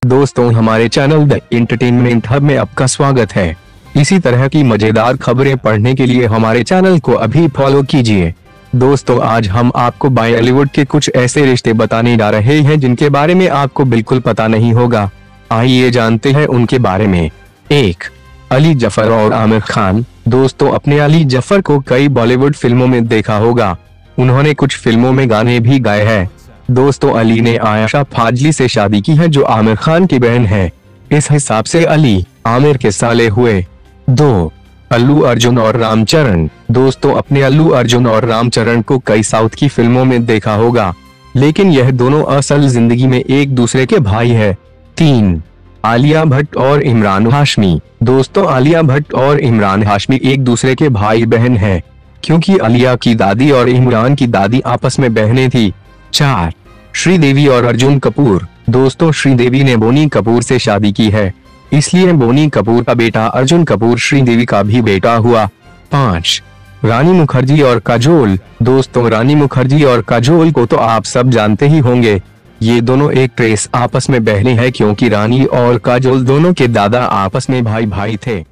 दोस्तों, हमारे channel the entertainment hub में आपका स्वागत है। इसी तरह की मजेदार खबरें पढ़ने के लिए हमारे चैनल को अभी फॉलो कीजिए। दोस्तों, आज हम आपको बॉलीवुड के कुछ ऐसे रिश्ते बताने जा रहे हैं जिनके बारे में आपको बिल्कुल पता नहीं होगा। आइए जानते हैं उनके बारे में। 1. अली जफर और आमिर खान। दोस्तों, अपने अली जफर को कई बॉलीवुड फिल्मों में देखा होगा। उन्होंने कुछ फिल्मों में गाने भी गाए हैं। दोस्तों, अली ने आयशा फाजली से शादी की है जो आमिर खान की बहन है। इस हिसाब से अली आमिर के साले हुए। 2. अल्लू अर्जुन और रामचरण। दोस्तों, अपने अल्लू अर्जुन और रामचरण को कई साउथ की फिल्मों में देखा होगा, लेकिन यह दोनों असल जिंदगी में एक दूसरे के भाई है। 3. आलिया भट्ट और इमरान हाशमी। दोस्तों, आलिया भट्ट और इमरान हाशमी एक दूसरे के भाई बहन हैं, क्योंकि आलिया की दादी और इमरान की दादी आपस में बहनें थी। 4. श्रीदेवी और अर्जुन कपूर। दोस्तों, श्रीदेवी ने बोनी कपूर से शादी की है, इसलिए बोनी कपूर का बेटा अर्जुन कपूर श्रीदेवी का भी बेटा हुआ। 5. रानी मुखर्जी और काजोल। दोस्तों, रानी मुखर्जी और काजोल को तो आप सब जानते ही होंगे। ये दोनों एक ट्रेस आपस में बहने हैं, क्योंकि रानी और काजोल दोनों के दादा आपस में भाई भाई थे।